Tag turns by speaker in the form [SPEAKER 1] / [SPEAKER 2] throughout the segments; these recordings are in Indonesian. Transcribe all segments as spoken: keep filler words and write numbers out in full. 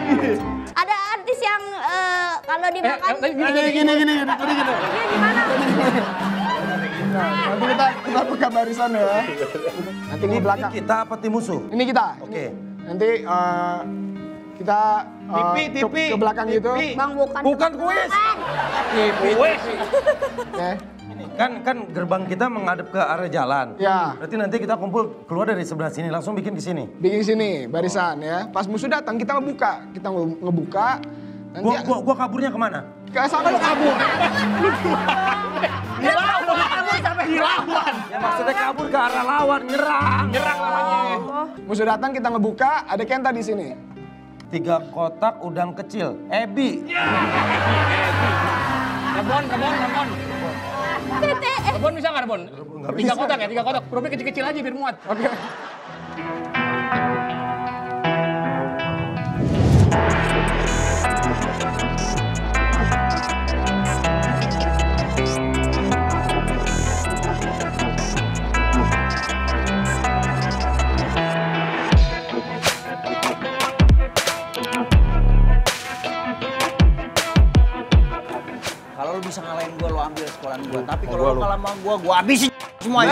[SPEAKER 1] Ada artis yang uh, kalau dimakan
[SPEAKER 2] eh, gini gini gini gini gini gini.
[SPEAKER 1] Gimana?
[SPEAKER 2] Nah, nanti kita kita buka barisan ya. Nanti di belakang.
[SPEAKER 3] Ini kita apa tim musuh?
[SPEAKER 2] Ini kita.
[SPEAKER 3] Oke. Okay.
[SPEAKER 2] Nanti uh, kita uh,
[SPEAKER 4] tipi, tipi,
[SPEAKER 2] ke, ke belakang
[SPEAKER 4] tipi.
[SPEAKER 2] gitu.
[SPEAKER 1] Bang bukan.
[SPEAKER 3] Bukan kuis.
[SPEAKER 2] Tipi.
[SPEAKER 4] Kuis.
[SPEAKER 2] Oke.
[SPEAKER 3] Kan kan gerbang kita menghadap ke arah jalan.
[SPEAKER 2] Ya.
[SPEAKER 3] Berarti nanti kita kumpul keluar dari sebelah sini langsung bikin di sini.
[SPEAKER 2] Bikin sini barisan ya. Pas musuh datang kita ngebuka, kita nge- ngebuka. Nanti
[SPEAKER 3] Gua, gua, gua kaburnya kemana?
[SPEAKER 2] ke sana lu kabur.
[SPEAKER 4] Dilawan, sampai dilawan.
[SPEAKER 3] Ya maksudnya kabur ke arah lawan, nyerang.
[SPEAKER 4] Nyerang namanya.
[SPEAKER 2] Musuh datang kita ngebuka, ada Kenta di sini.
[SPEAKER 3] Tiga kotak udang kecil, Ebi.
[SPEAKER 4] Rebon, rebon, rebon. Rebon bisa nggak rebon? Tiga kotak ya, tiga kotak. Probnya kecil-kecil aja biar muat.
[SPEAKER 2] Oke.
[SPEAKER 5] Kalau lu bisa ngalahin gua, lu ambil sekolahan gua. Tapi kalau lu kalah sama gua, gua habisin semuanya.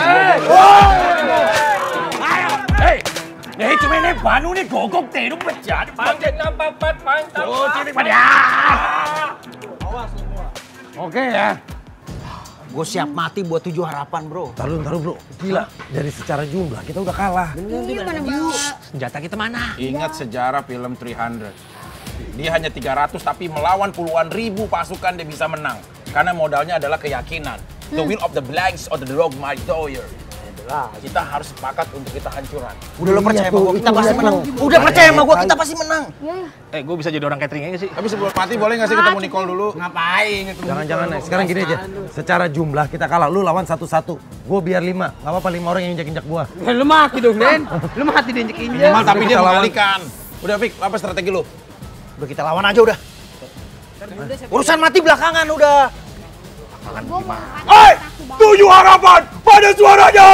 [SPEAKER 4] Ayo, hei. Nih cuma ini banu nih gogok teruk bejar. Panjang nampak pat mantap. Oh, ciri pada.
[SPEAKER 5] Awas semua.
[SPEAKER 3] Oke ya.
[SPEAKER 5] Gua siap mati buat tujuh harapan, bro.
[SPEAKER 3] Taruh, taruh bro. Gila, dari secara jumlah kita udah kalah.
[SPEAKER 1] Iya mana bawa?
[SPEAKER 4] Senjata kita mana?
[SPEAKER 6] Ingat sejarah film tiga ratus. Dia hanya tiga ratus tapi melawan puluhan ribu pasukan dia bisa menang. Karena modalnya adalah keyakinan. The will of the blanks or the dog my doyer. Kita harus sepakat untuk kita hancuran.
[SPEAKER 5] Udah lo percaya sama gua, kita pasti menang. Udah percaya sama gua, kita pasti menang.
[SPEAKER 4] Eh, gue bisa jadi orang catering aja sih.
[SPEAKER 6] Tapi sebelum mati boleh nggak sih ketemu Nicole dulu?
[SPEAKER 5] Ngapain?
[SPEAKER 3] Jangan-jangan nih, sekarang gini aja. Secara jumlah kita kalah, lu lawan satu-satu. Gue biar lima, nggak apa-apa lima orang yang injak-injak gua.
[SPEAKER 4] Lu mati dong, Den. Lu mati diinjek-injek.
[SPEAKER 6] Minimal tapi dia
[SPEAKER 3] kita lawan.
[SPEAKER 6] mengalihkan. Udah Fik, apa strategi lu?
[SPEAKER 5] Udah kita lawan aja udah. Urusan mati belakangan udah.
[SPEAKER 6] Hei, tujuh harapan pada suaranya!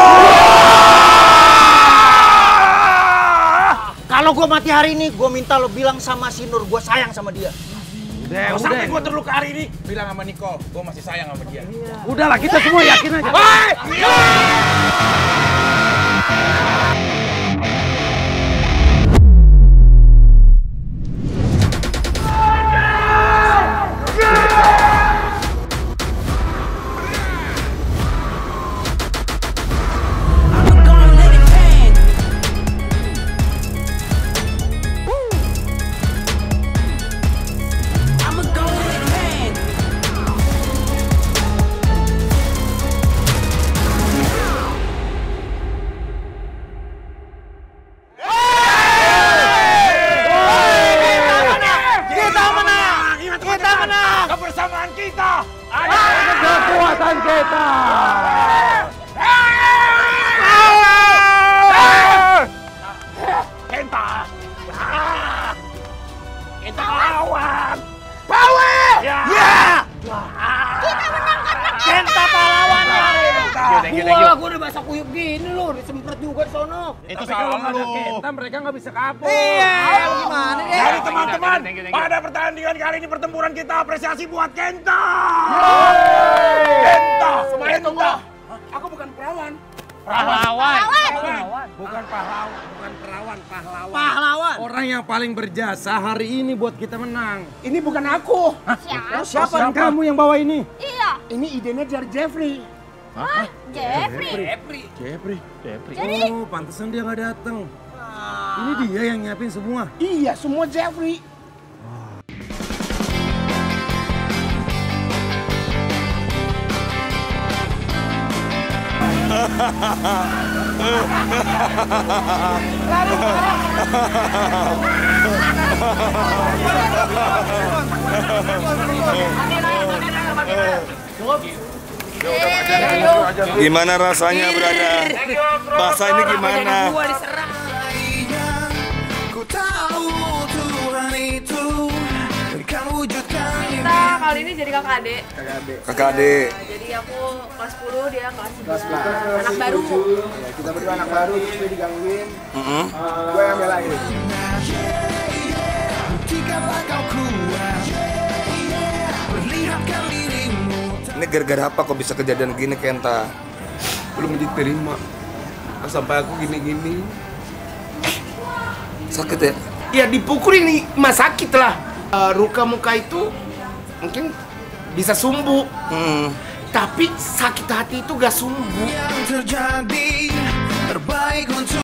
[SPEAKER 5] Kalau gua mati hari ini, gua minta lo bilang sama si Nur, gua sayang sama dia.
[SPEAKER 6] Udah, sampai gua terluka hari ini, bilang sama Nicole, gua masih sayang sama dia.
[SPEAKER 3] Udahlah, kita semua yakin aja.
[SPEAKER 6] Hei! Kebersamaan kita adalah
[SPEAKER 3] Kekuatan kita.
[SPEAKER 6] Kenta. Kita lawan. Power! Ya.
[SPEAKER 1] Kita menang karena
[SPEAKER 6] Kenta pahlawan hari ini.
[SPEAKER 4] Gua, gua udah basah kuyup gini lu, disemprot juga di sono.
[SPEAKER 6] Itu
[SPEAKER 3] Tapi kalau
[SPEAKER 6] salah
[SPEAKER 3] nggak ada
[SPEAKER 6] lu.
[SPEAKER 3] Kenta, mereka nggak bisa kabur.
[SPEAKER 4] Iya, gimana deh?
[SPEAKER 6] Jadi teman-teman, pada pertandingan kali ini pertempuran kita apresiasi buat Kenta. Kenta, Kenta. Aku bukan perawan.
[SPEAKER 4] Pahlawan.
[SPEAKER 3] Bukan pahlawan, bukan perawan, pahlawan.
[SPEAKER 5] Pahlawan.
[SPEAKER 3] Orang yang paling berjasa hari ini buat kita menang.
[SPEAKER 4] Ini bukan aku.
[SPEAKER 1] siapa?
[SPEAKER 3] Siapa? Kamu yang bawa ini?
[SPEAKER 1] Iya.
[SPEAKER 4] Ini idenya dari Jeffrey.
[SPEAKER 1] Hah? Jeffrey.
[SPEAKER 4] Jeffrey.
[SPEAKER 3] Jeffrey.
[SPEAKER 4] Jeffrey.
[SPEAKER 1] Jadi
[SPEAKER 3] Oh, pantesan dia nggak datang. Ini dia yang nyiapin semua.
[SPEAKER 4] Iya, semua Jeffrey.
[SPEAKER 7] Gimana rasanya berada? Bahasa ini gimana?
[SPEAKER 8] Ku tahu Tuhan itu kan wujudkan
[SPEAKER 9] Kita kali ini jadi kakak adik.
[SPEAKER 7] Kakak adik.
[SPEAKER 9] Jadi aku kelas sepuluh, dia kelas sebelas. Anak baru.
[SPEAKER 2] Ya, kita berdua anak baru, terus dia digangguin. Gue yang belain.
[SPEAKER 7] gara-gara apa kok bisa kejadian gini Kenta? Belum diterima. Sampai aku gini-gini. Sakit ya?
[SPEAKER 10] Ya dipukul ini mah sakit lah. Uh, luka muka itu mungkin bisa sembuh.
[SPEAKER 7] Hmm.
[SPEAKER 10] Tapi sakit hati itu gak sembuh.
[SPEAKER 8] Yang terjadi terbaik untuk